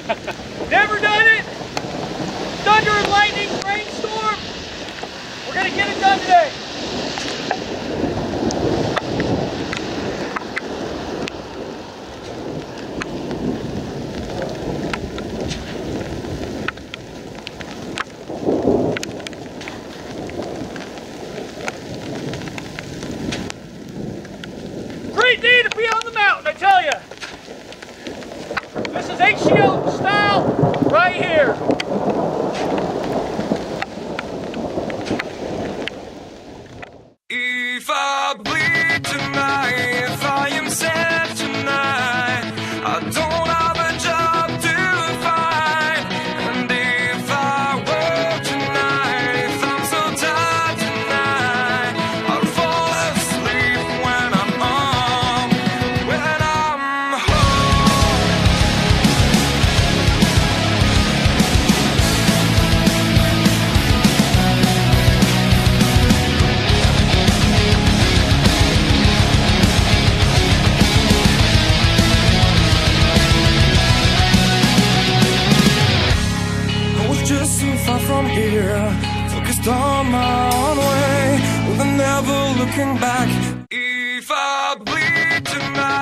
Never done it. Thunder and lightning, rainstorm. We're gonna get it done today. Great day to be on the mountain, I tell you. This is HCO style right here. If I bleed tonight, if I am sad tonight, I don't have a job to find. And if I work tonight, if I'm so tired tonight, I'll fall asleep when I'm home, when I'm home. I was just so far from here, focused on my own way, with never looking back. If I bleed tonight.